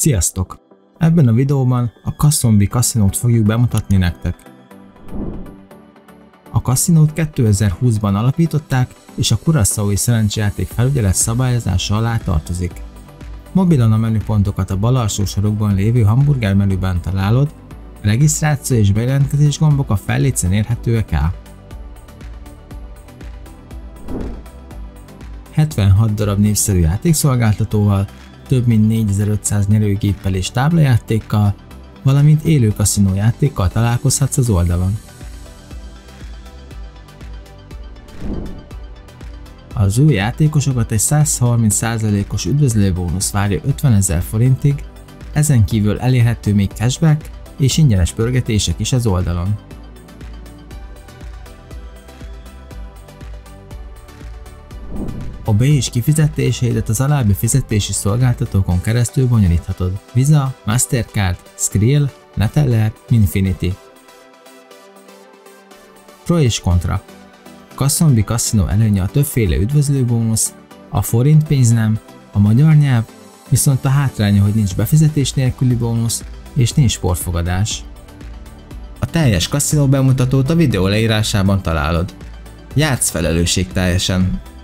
Sziasztok! Ebben a videóban a Kasombi kaszinót fogjuk bemutatni nektek. A kaszinót 2020-ban alapították, és a Curaçaói szerencsejáték felügyelet szabályozása alá tartozik. Mobilon a menüpontokat a bal alsó sarokban lévő hamburger menüben találod, a regisztráció és bejelentkezés gombok a fellécen érhetőek el. 76 darab népszerű játékszolgáltatóval, több mint 4500 nyerőgéppel és táblajátékkal, valamint élő kaszinójátékkal találkozhatsz az oldalon. Az új játékosokat egy 130%-os üdvözlőbónusz várja 50 000 forintig, ezen kívül elérhető még cashback és ingyenes pörgetések is az oldalon. A be- és kifizetéseidet az alábbi fizetési szolgáltatókon keresztül bonyolíthatod: Visa, Mastercard, Skrill, Neteller, Infinity. Pro és kontra. Kasombi kaszinó előnye a többféle üdvözlőbónusz, a forint pénz nem, a magyar nyelv, viszont a hátránya, hogy nincs befizetés nélküli bónusz és nincs sportfogadás. A teljes kaszinó bemutatót a videó leírásában találod. Játsz felelősségteljesen!